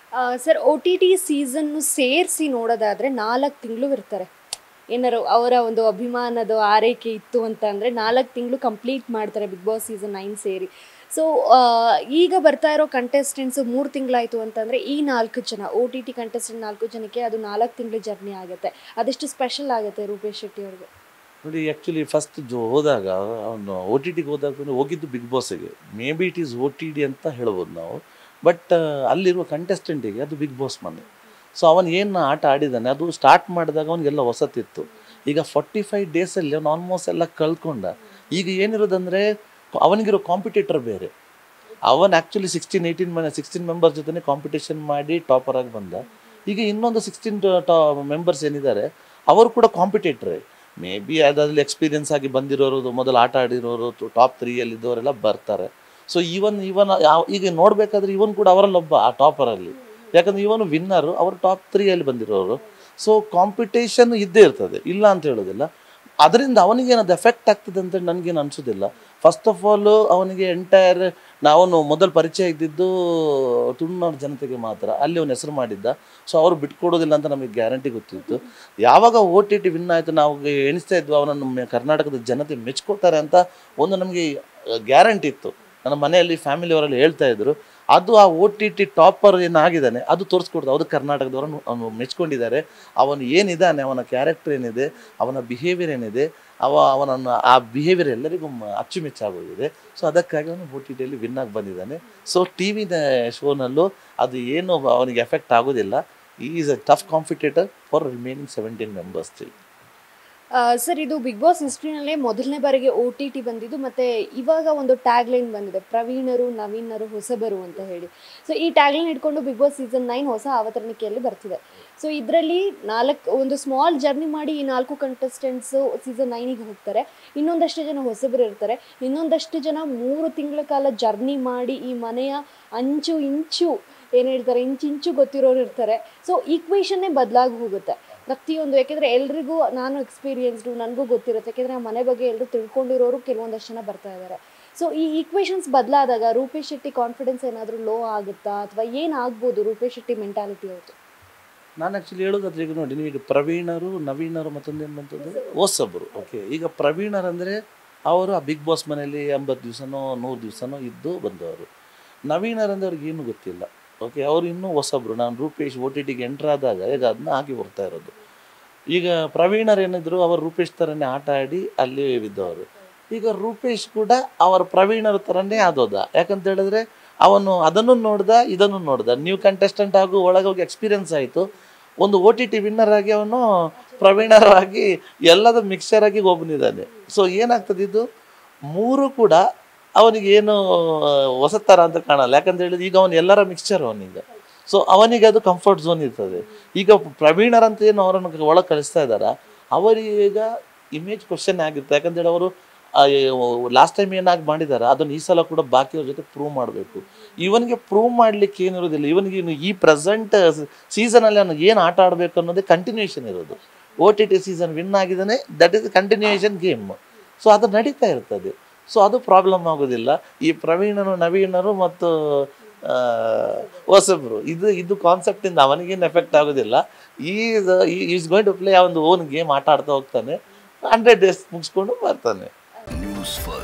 Sir O T T season ಸೇರಿಸಿ ನೋಡೋದಾದರೆ 4 ತಿಂಗಳು ಇರ್ತಾರೆ. ಏನಾರು ಅವರ ಒಂದು ಅಭಿಮಾನದ ಆರೈಕೆ ಇತ್ತು ಅಂತ ಅಂದರೆ 4 ತಿಂಗಳು ಕಂಪ್ಲೀಟ್ ಮಾಡ್ತಾರೆ ಬಿಗ್ ಬಾಸ್ ಸೀಸನ್ 9 ಸೇರಿ. ಸೊ ಈಗ ಬರ್ತಾ ಇರೋ ಕಂಟೆಸ್ಟೆಂಟ್ಸು 3 ತಿಂಗಳಾಯಿತು ಅಂತಂದರೆ ಈ 4 ಜನ ಒ ಟಿ ಟಿ ಕಂಟೆಸ್ಟೆಂಟ್ 4 ಜನಕ್ಕೆ ಅದು 4 ತಿಂಗಳು ಜರ್ನಿ ಆಗುತ್ತೆ. ಅದೆಷ್ಟು ಸ್ಪೆಷಲ್ ಆಗುತ್ತೆ ರೂಪೇಶ್ ಶೆಟ್ಟಿ ಅವ್ರಿಗೆ? ನೋಡಿ, ಆ್ಯಕ್ಚುಲಿ ಫಸ್ಟ್ ಹೋದಾಗ ಅವನು ಒ ಟಿ ಟಿಗೆ ಹೋದಾಗ ಹೋಗಿದ್ದು ಬಿಗ್ ಬಾಸಿಗೆ. May be it is O T T ಅಂತ ಹೇಳ್ಬೋದು ನಾವು. ಬಟ್ ಅಲ್ಲಿರುವ ಕಂಟೆಸ್ಟೆಂಟಿಗೆ ಅದು ಬಿಗ್ ಬಾಸ್ ಮನೆ. ಸೊ ಅವನು ಏನು ಆಟ ಆಡಿದ್ದಾನೆ ಅದು ಸ್ಟಾರ್ಟ್ ಮಾಡಿದಾಗ ಅವನಿಗೆಲ್ಲ ಹೊಸತಿತ್ತು. ಈಗ 45 ಡೇಸಲ್ಲಿ ಅವನು ಆಲ್ಮೋಸ್ಟ್ ಎಲ್ಲ ಕಳ್ಕೊಂಡ. ಈಗ ಏನಿರೋದಂದರೆ ಅವನಿಗಿರೋ ಕಾಂಪಿಟೇಟರ್ ಬೇರೆ. ಅವನು ಆ್ಯಕ್ಚುಲಿ 16 ಮೆಂಬರ್ಸ್ ಜೊತೆ ಕಾಂಪಿಟೇಷನ್ ಮಾಡಿ ಟಾಪರಾಗಿ ಬಂದ. ಈಗ ಇನ್ನೊಂದು 16 ಮೆಂಬರ್ಸ್ ಏನಿದ್ದಾರೆ ಅವರು ಕೂಡ ಕಾಂಪಿಟೇಟ್ರೇ. ಮೇ ಬಿ ಅದಾದಲ್ಲಿ ಎಕ್ಸ್ಪೀರಿಯನ್ಸ್ ಆಗಿ ಬಂದಿರೋರು, ಮೊದಲು ಆಟ ಆಡಿರೋರು, ಟಾಪ್ 3ಯಲ್ಲಿದ್ದವರೆಲ್ಲ ಬರ್ತಾರೆ. ಸೊ ಇವನ್ ಈಗ ನೋಡಬೇಕಾದ್ರೆ ಇವನ್ ಕೂಡ ಅವರಲ್ಲೊಬ್ಬ ಆ ಟಾಪರಲ್ಲಿ. ಯಾಕಂದರೆ ಇವನು ವಿನ್ನರು, ಅವರು ಟಾಪ್ 3ಯಲ್ಲಿ ಬಂದಿರೋರು. ಸೊ ಕಾಂಪಿಟೇಷನ್ ಇದ್ದೇ ಇರ್ತದೆ, ಇಲ್ಲ ಅಂತ ಹೇಳೋದಿಲ್ಲ. ಅದರಿಂದ ಅವನಿಗೇನದು ಎಫೆಕ್ಟ್ ಆಗ್ತದೆ ಅಂತ ನನಗೇನು ಅನಿಸೋದಿಲ್ಲ. ಫಸ್ಟ್ ಆಫ್ ಆಲ್ ಅವನಿಗೆ ಎಂಟೈರ್ ನಾವು ಮೊದಲು ಪರಿಚಯ ಇದ್ದಿದ್ದು ತುಳುನಾಡು ಜನತೆಗೆ ಮಾತ್ರ. ಅಲ್ಲಿ ಅವನು ಹೆಸರು ಮಾಡಿದ್ದ. ಸೊ ಅವರು ಬಿಟ್ಕೊಡೋದಿಲ್ಲ ಅಂತ ನಮಗೆ ಗ್ಯಾರಂಟಿ ಗೊತ್ತಿತ್ತು. ಯಾವಾಗ ಒ ಟಿ ಟಿ ವಿನ್ ಆಯಿತು ನಾವು ಎಣಿಸ್ತಾ ಇದ್ವಿ ಅವನನ್ನು ಕರ್ನಾಟಕದ ಜನತೆ ಮೆಚ್ಕೋತಾರೆ ಅಂತ ಒಂದು ನಮಗೆ ಗ್ಯಾರಂಟಿ ಇತ್ತು. ನನ್ನ ಮನೆಯಲ್ಲಿ ಫ್ಯಾಮಿಲಿಯವರೆಲ್ಲ ಹೇಳ್ತಾ ಇದ್ರು. ಅದು ಆ ಒ ಟಿ ಟಿ ಟಾಪರ್ ಏನಾಗಿದ್ದಾನೆ ಅದು ತೋರಿಸ್ಕೊಡ್ತು. ಅದು ಕರ್ನಾಟಕದವರನ್ನು ಅವನು ಮೆಚ್ಕೊಂಡಿದ್ದಾರೆ. ಅವನು ಏನಿದ್ದಾನೆ, ಅವನ ಕ್ಯಾರೆಕ್ಟರ್ ಏನಿದೆ, ಅವನ ಬಿಹೇವಿಯರ್ ಏನಿದೆ, ಅವನನ್ನು ಆ ಬಿಹೇವಿಯರ್ ಎಲ್ಲರಿಗೂ ಅಚ್ಚುಮೆಚ್ಚಾಗೋಗಿದೆ. ಸೊ ಅದಕ್ಕಾಗಿ ಅವನು ಒ ಟಿ ಟಿಯಲ್ಲಿ ವಿನ್ ಆಗಿ ಬಂದಿದ್ದಾನೆ. ಸೊ ಟಿ ವಿ ಶೋನಲ್ಲೂ ಅದು ಏನು ಅವನಿಗೆ ಎಫೆಕ್ಟ್ ಆಗೋದಿಲ್ಲ. ಈ is a tough competitor for remaining 17 members. Sir, ಇದು ಬಿಗ್ ಬಾಸ್ ಹಿಸ್ಟ್ರಿನಲ್ಲೇ ಮೊದಲನೇ ಬಾರಿಗೆ ಒ ಟಿ ಟಿ ಬಂದಿದ್ದು. ಮತ್ತು ಇವಾಗ ಒಂದು ಟ್ಯಾಗ್ ಲೈನ್ ಬಂದಿದೆ, ಪ್ರವೀಣರು ನವೀನರು ಹೊಸಬರು ಅಂತ ಹೇಳಿ. ಸೊ ಈ ಟ್ಯಾಗ್ ಲೈನ್ ಇಟ್ಕೊಂಡು ಬಿಗ್ ಬಾಸ್ ಸೀಸನ್ 9 ಹೊಸ ಅವತರಣಿಕೆಯಲ್ಲಿ ಬರ್ತಿದೆ. ಸೊ ಇದರಲ್ಲಿ ಒಂದು ಸ್ಮಾಲ್ ಜರ್ನಿ ಮಾಡಿ ಈ 4 ಕಂಟೆಸ್ಟೆಂಟ್ಸು ಸೀಸನ್ 9ಗೆ ಹೋಗ್ತಾರೆ. ಇನ್ನೊಂದಷ್ಟು ಜನ ಹೊಸಬರು ಇರ್ತಾರೆ. ಇನ್ನೊಂದಷ್ಟು ಜನ 3 ತಿಂಗಳ ಕಾಲ ಜರ್ನಿ ಮಾಡಿ ಈ ಮನೆಯ ಅಂಚು ಇಂಚು ಏನು ಹೇಳ್ತಾರೆ, ಇಂಚಿಂಚು ಗೊತ್ತಿರೋರು ಇರ್ತಾರೆ. ಸೊ ಈಕ್ವೇಷನ್ನೇ ಬದಲಾಗಿ ಹೋಗುತ್ತೆ ಪ್ರತಿಯೊಂದು. ಯಾಕೆಂದರೆ ಎಲ್ರಿಗೂ ನಾನು ಎಕ್ಸ್ಪೀರಿಯನ್ಸ್ಡು, ನನಗೂ ಗೊತ್ತಿರುತ್ತೆ. ಯಾಕೆಂದರೆ ಆ ಮನೆ ಬಗ್ಗೆ ಎಲ್ಲರೂ ತಿಳ್ಕೊಂಡಿರೋರು ಕೆಲವೊಂದಷ್ಟು ಜನ ಬರ್ತಾ ಇದ್ದಾರೆ. ಸೊ ಈ ಈಕ್ವೇಷನ್ಸ್ ಬದಲಾದಾಗ ರೂಪೇಶ್ ಶೆಟ್ಟಿ ಕಾನ್ಫಿಡೆನ್ಸ್ ಏನಾದರೂ ಲೋ ಆಗುತ್ತಾ, ಅಥವಾ ಏನಾಗ್ಬೋದು ರೂಪೇಶ್ ಶೆಟ್ಟಿ ಮೆಂಟಾಲಿಟಿ ಅವ್ರದ್ದು? ನಾನು ಆ್ಯಕ್ಚುಲಿ ಹೇಳೋದಾದ್ರೆ ಈಗ ನೋಡಿ, ನೀವು ಈಗ ಪ್ರವೀಣರು ನವೀನರು ಮತ್ತೊಂದೇನು ಬಂತದ್ದು ಹೊಸಬ್ರು. ಓಕೆ, ಈಗ ಪ್ರವೀಣರಂದರೆ ಅವರು ಆ ಬಿಗ್ ಬಾಸ್ ಮನೆಯಲ್ಲಿ 80 ದಿವಸನೋ 100 ದಿವಸನೋ ಇದ್ದು ಬಂದವರು. ನವೀನರಂದ್ರೆ ಅವ್ರಿಗೆ ಏನೂ ಗೊತ್ತಿಲ್ಲ. ಓಕೆ, ಅವರು ಇನ್ನೂ ಹೊಸಬ್ರು. ನಾನು ರೂಪೇಶ್ ಒ ಟಿ ಟಿಗೆ ಎಂಟ್ರ್ ಆದಾಗ ಈಗ ಅದನ್ನ ಆಗಿ ಬರ್ತಾ ಇರೋದು. ಈಗ ಪ್ರವೀಣರು ಏನಿದ್ರು ಅವರು ರೂಪೇಶ್ ಥರನೇ ಆಟ ಆಡಿ ಅಲ್ಲಿ ಬಿದ್ದವರು. ಈಗ ರೂಪೇಶ್ ಕೂಡ ಅವರ ಪ್ರವೀಣರ ಥರನೇ ಆದೋದ. ಯಾಕಂತ ಹೇಳಿದ್ರೆ ಅವನು ಅದನ್ನು ನೋಡ್ದ, ಇದನ್ನು ನೋಡ್ದ. ನ್ಯೂ ಕಂಟೆಸ್ಟೆಂಟ್ ಹಾಗೂ ಒಳಗೋಗಿ ಎಕ್ಸ್ಪೀರಿಯನ್ಸ್ ಆಯಿತು. ಒಂದು ಒ ಟಿ ಟಿ ವಿನ್ನರ್ ಆಗಿ ಅವನು ಪ್ರವೀಣರಾಗಿ ಎಲ್ಲದ ಮಿಕ್ಸ್ಚರ್ ಆಗಿ ಒಬ್ಬನಿದ್ದಾನೆ. ಸೊ ಏನಾಗ್ತದೆ, ಇದು 3 ಕೂಡ ಅವನಿಗೆ ಏನು ಹೊಸ ಥರ ಅಂತ ಕಾಣಲ್ಲ. ಯಾಕಂತ ಹೇಳಿದ್ರೆ ಈಗ ಅವನು ಎಲ್ಲರ ಮಿಕ್ಸ್ಚರ್ ಅವನಿಗೆ. ಸೊ ಅವನಿಗೆ ಅದು ಕಂಫರ್ಟ್ ಝೋನ್ ಇರ್ತದೆ. ಈಗ ಪ್ರವೀಣರಂತ ಏನು ಅವರನ್ನು ಒಳಗೆ ಕಳಿಸ್ತಾ ಇದ್ದಾರೆ, ಅವರೀಗ ಇಮೇಜ್ ಕ್ವಶನ್ ಆಗಿರುತ್ತೆ. ಯಾಕಂತೇಳಿ ಅವರು ಲಾಸ್ಟ್ ಟೈಮ್ ಏನಾಗಿ ಮಾಡಿದ್ದಾರೆ ಅದನ್ನು ಈ ಸಲ ಕೂಡ ಬಾಕಿಯವ್ರ ಜೊತೆ ಪ್ರೂವ್ ಮಾಡಬೇಕು. ಇವನಿಗೆ ಪ್ರೂವ್ ಮಾಡಲಿಕ್ಕೆ ಏನಿರೋದಿಲ್ಲ. ಇವನಿಗೆ ಈ ಪ್ರೆಸೆಂಟ್ ಸೀಸನಲ್ಲಿ ಅವನು ಏನು ಆಟ ಆಡಬೇಕು ಅನ್ನೋದೇ ಕಂಟಿನ್ಯೂಷನ್ ಇರೋದು. O T T season win ಆಗಿದ್ದಾನೆ, that is continuation game. So ಅದು ನಡೀತಾ ಇರ್ತದೆ. ಸೊ ಅದು ಪ್ರಾಬ್ಲಮ್ ಆಗೋದಿಲ್ಲ. ಈ ಪ್ರವೀಣರು ನವೀನರು ಮತ್ತು ಹೊಸಬ್ರು ಇದು ಕಾನ್ಸೆಪ್ಟಿಂದ ಅವನಿಗೇನು ಎಫೆಕ್ಟ್ ಆಗೋದಿಲ್ಲ. ಈಸ್ ಗೋಯಿಂಗ್ ಟು ಪ್ಲೇ ಒಂದು ಓನ್ ಗೇಮ್ ಆಟ ಆಡ್ತಾ ಹೋಗ್ತಾನೆ. 100 ಡೇಸ್ ಮುಗಿಸ್ಕೊಂಡು ಬರ್ತಾನೆ. ನ್ಯೂಸ್